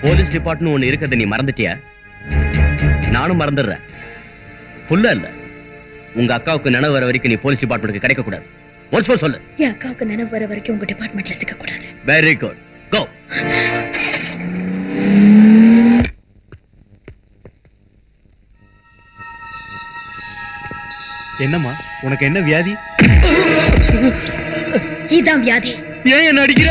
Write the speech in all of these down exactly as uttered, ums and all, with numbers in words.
Police department ஒண்ணு இருக்கிறத நீ மறந்துட்டியா? நானும் மறந்துடுறேன். ஃபுல்லா இல்ல, உங்க அக்காவுக்கு நினைவு வர வரைக்கும் நீ போலீஸ் டிபார்ட்மெண்ட்டுக்கு கிடைக்க கூடாது. ஒன்ஸ் மோர் சொல்லு. என் அக்காவுக்கு நினைவு வர வரைக்கும் உங்க டிபார்ட்மெண்ட்ல சிக்க கூடாது. Very good, go. என்னம்மா உனக்கு என்ன வியாதி? இதான் வியாதி. ஏன் என்ன அடிக்கிற?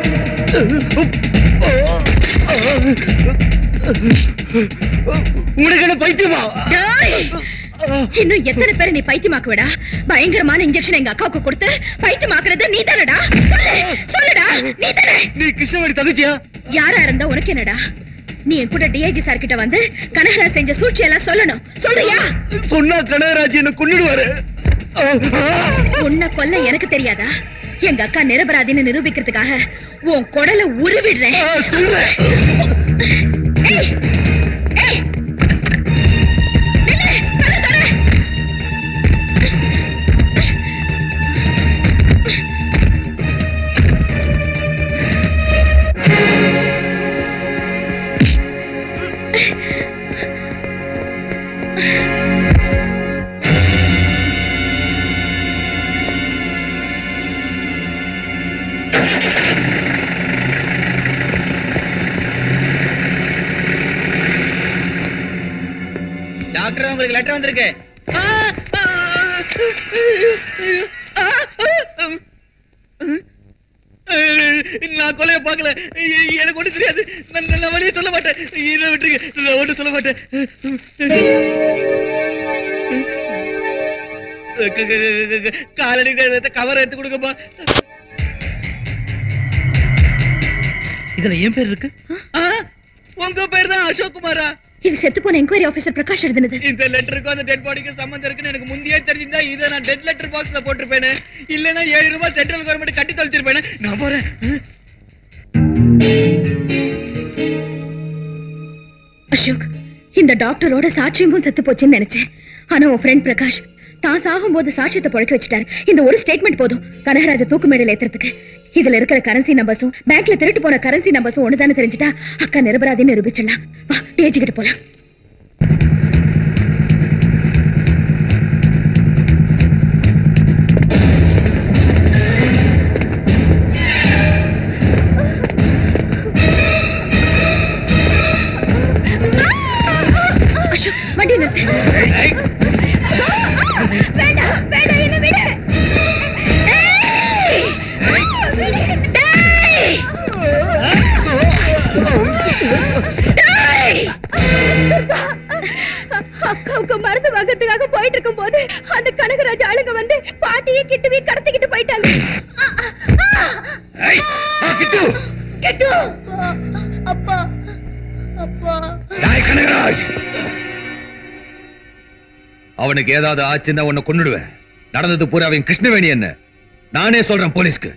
உங்களுக்கு என்ன பைத்தியமா? இன்னும் எத்தனை பேரை நீ பைத்தியமாக்குவடா? பயங்கரமான இன்ஜெக்ஷன் எங்க அக்காவுக்கு கொடுத்து பைத்தியமாக்குறது நீ தானடா? சொல்லுடா, நீ தானே? நீ கிருஷ்ணவேணி தங்கச்சியா? யாரா இருந்தா உனக்கு என்னடா? நீ என் கூட டிஐஜி சார் கிட்ட வந்து கனகராஜ் செஞ்ச சூழ்ச்சி எல்லாம் சொல்லணும். சொல்றியா? சொன்னா கனகராஜ் என்ன கொன்னுடுவாரு. உன்னை கொல்ல எனக்கு தெரியாதா? எங்க அக்கா நிரபராதின்னு நிரூபிக்கிறதுக்காக உன் குடலை உருவிடுறேன். டாக்டர், உங்களுக்கு லெட்டர் வந்திருக்கு. நான் கொலைய பார்க்கல, எனக்கு ஒண்ணு தெரியாது. நான் வழியே சொல்ல மாட்டேன். இதை விட்டுருங்க, நான் ஒண்ணு சொல்ல மாட்டேன். காலடி கவர் எடுத்து கொடுங்கப்பா. இதுல என் பேர் இருக்கு. உங்க பேர் தான் அசோக் குமாரா? இது செத்து போன என்கொயரி ஆபீசர் பிரகாஷ் எழுதுனது. இந்த லெட்டருக்கு அந்த டெட் பாடிக்கு சம்பந்தம் இருக்குன்னு எனக்கு முந்தையே தெரிஞ்சிருந்தா இதை நான் டெட் லெட்டர் பாக்ஸ்ல போட்டிருப்பேனே. இல்லைன்னா ஏழு ரூபாய் சென்ட்ரல் கவர்மெண்ட் கட்டி தொலைச்சிருப்பேனே. நான் போறேன். அசோக், இந்த டாக்டரோட சாட்சியமும் செத்து போச்சுன்னு நினைச்சேன். ஆனா உன் ஃப்ரெண்ட் பிரகாஷ் தான் சாகும் போது சாட்சியத்தை பழக்க வச்சுட்டாரு. இந்த ஒரு ஸ்டேட்மெண்ட் போதும் கனகராஜ தூக்கு மேடையில ஏத்துறதுக்கு. இதுல இருக்கிற கரன்சி நம்பர்ஸும் பேங்க்ல திருட்டு போன கரன்சி நம்பர்ஸும் ஒண்ணுதானே தெரிஞ்சுட்டா அக்கா நிரபராதின்னு நிரூபிச்சிடலாம். வா, டேஜ் கிட்ட போலாம். அசோக், வண்டி நிறுத்து. வேண்டாம், வேண்டாம், என்ன விடு. அக்காவுக்கு மருந்து வாங்கறதுக்காக போயிட்டு இருக்கும் போது அந்த கனகராஜ் ஆளுங்க வந்து பாட்டியை கிட்டுவே கடத்திக்கிட்டு போயிட்டாங்க. அப்பா, அப்பா. கனகராஜ், அவனுக்கு ஏதாவது ஆச்சுன்னா உன்னை கொன்னுடுவேன். நடந்தது பூரா அவன் கிருஷ்ணவேணி என்ன நானே சொல்றேன் போலீஸ்க்கு.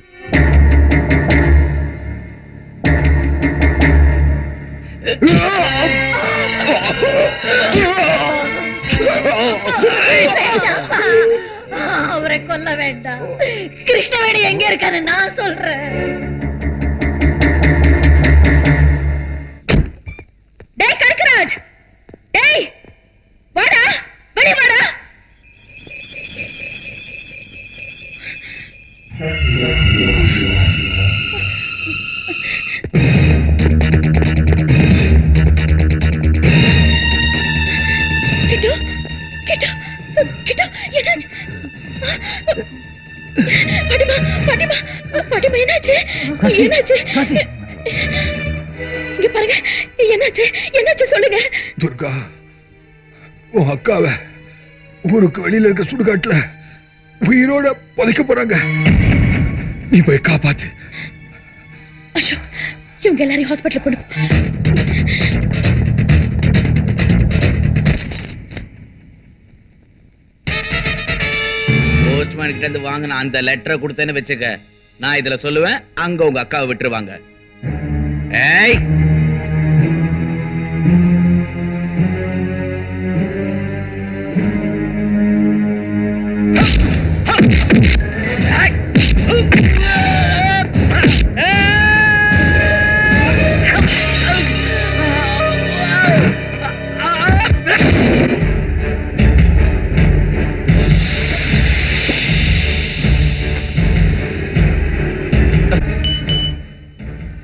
அவரை கொல்ல வேண்டாம். கிருஷ்ணவேணி எங்க இருக்கான்னு நான் சொல்றேன். டேய் கனகராஜ், டேய் வாடா, வெளிய வாடா. கிட்டு, கிட்டு, கிட்டு, என்னாச்சு? பாட்டிமா, பாட்டிமா, பாட்டிமா, என்னாச்சு? என்னாச்சு? இங்க பாருங்க, என்னாச்சு? என்னாச்சு சொல்லுங்க. துர்கா, உன் அக்காவை ஊருக்கு வெளியில இருக்க சுடுகாட்டுல உயிரோட புதைக்க போறாங்க. நீ போய் காப்பாத்து. அசோக், இவங்க எல்லாரையும் ஹாஸ்பிட்டல் கொண்டு போ. போஸ்ட்மேன் கிட்ட இருந்து வாங்கின அந்த லெட்டரை கொடுத்தேன்னு வச்சுக்க, நான் இதுல சொல்லுவேன், அங்க உங்க அக்காவை விட்டுருவாங்க. ஏய்,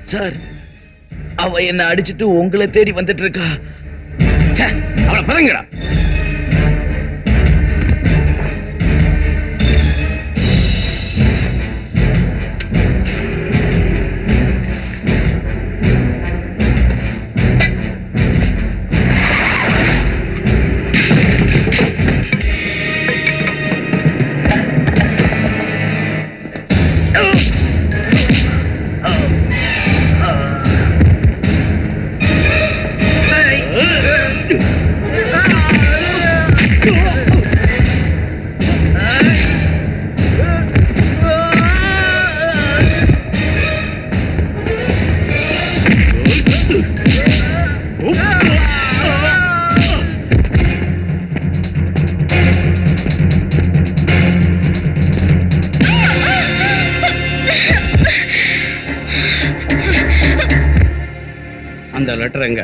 சார், அவ என்ன அடிச்சிட்டு உங்களை தேடி வந்துட்டு இருக்கா. அவளை பதங்கடா. அந்த லெட்டர் எங்க?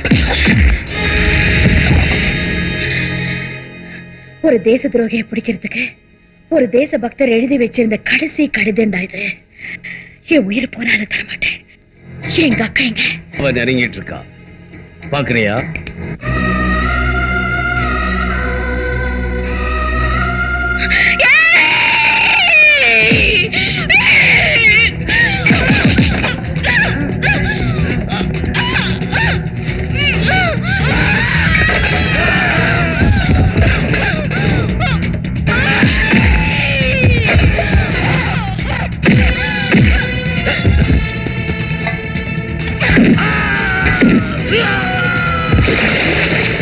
ஒரு தேச துரோகியை பிடிக்கிறதுக்கு ஒரு தேச பக்தர் எழுதி வச்சிருந்த கடைசி கடிதண்டா இது. என் உயிர் போனாலும் தரமாட்டேன். எங்க அக்கா எங்க? அவ நெருங்கிட்டு இருக்கா, பாக்குறியா? Ah!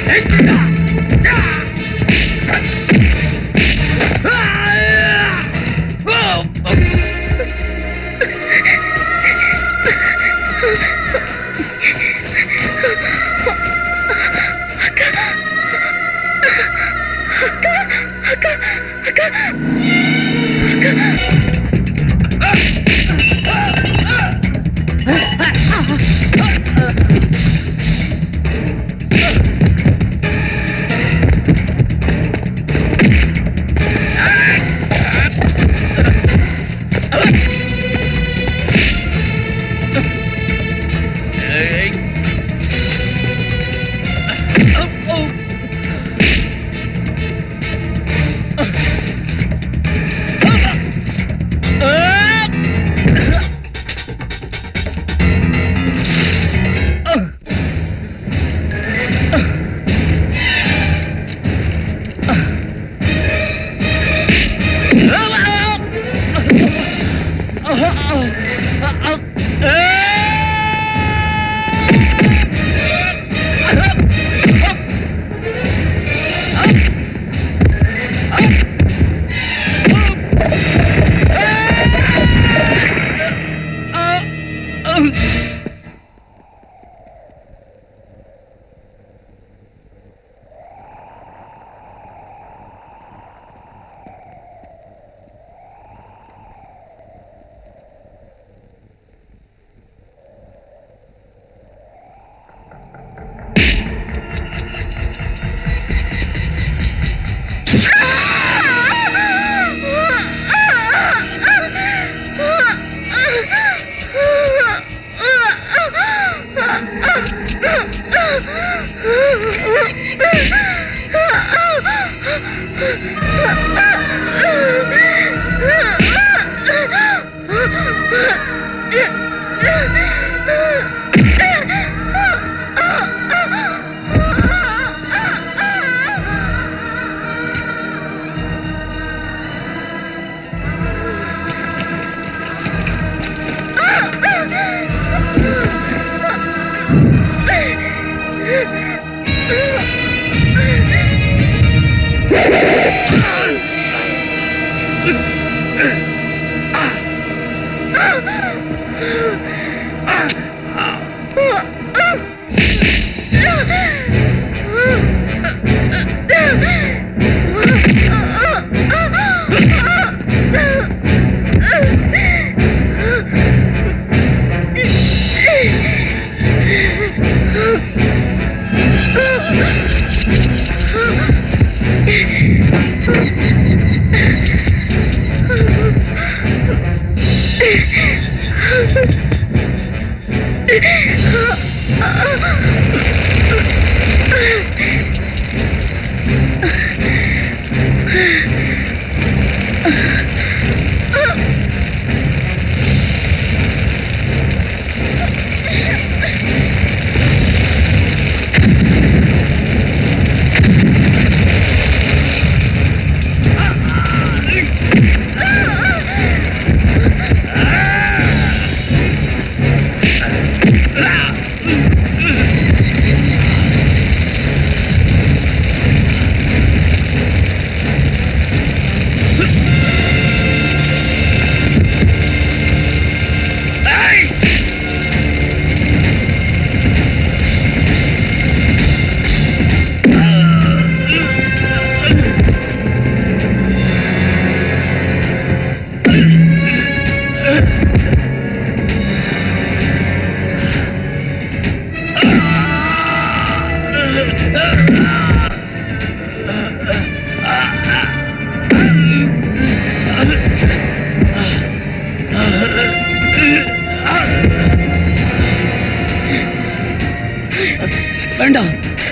வேண்டாம்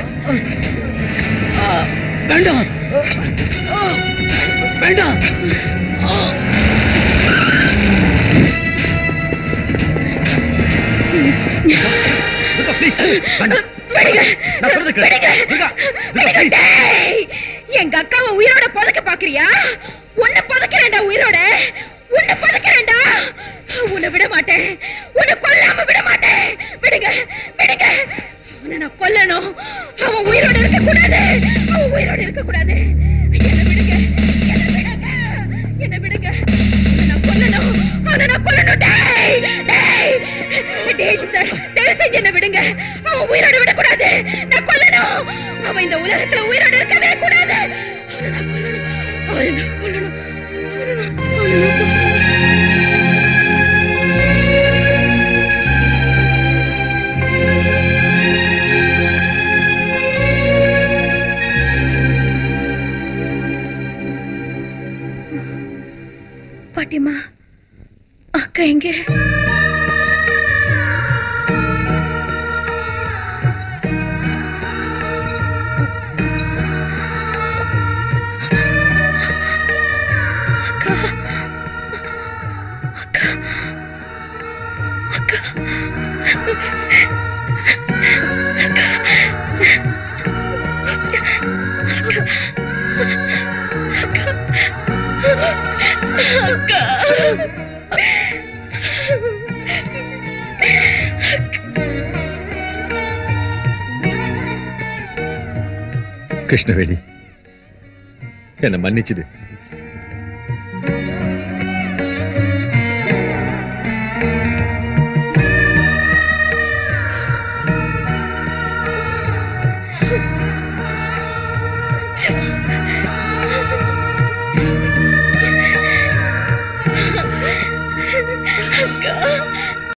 வேண்டாம் வேண்டாம் எங்க அக்காவை உயிரோட புதைக்க பாக்குறியா? உன்னை புதைக்கிறேன்டா, உயிரோட உன்னை புதைக்கிறேன்டா. உன்னை விட மாட்டேன், உன்னை கொல்லாம விட மாட்டேன். விடுங்க விடுங்க, அவனை நான் கொல்லணும். அவன் உயிரோட இருக்க கூடாது, அவன் உயிரோட இருக்க கூடாது. என்ன விடுங்க, என்ன விடுங்க, என்ன விடுங்க. அவனை நான் கொல்லணும், அவனை நான் கொல்லணும். டேய் டேய் டேய் சார், தயவு செஞ்சு என்ன விடுங்க. அவன் உயிரோட விடக்கூடாது, நான் கொல்லணும். அவன் இந்த உலகத்துல உயிரோட இருக்கவே கூடாது. அவனை நான் கொல்லணும், அவனை நான் கொல்லணும், அவனை நான் கொல்லணும். பாட்டிமா, அக்கா எங்க? கிருஷ்ணவேணி, என்ன மன்னிச்சுடு. அக்கா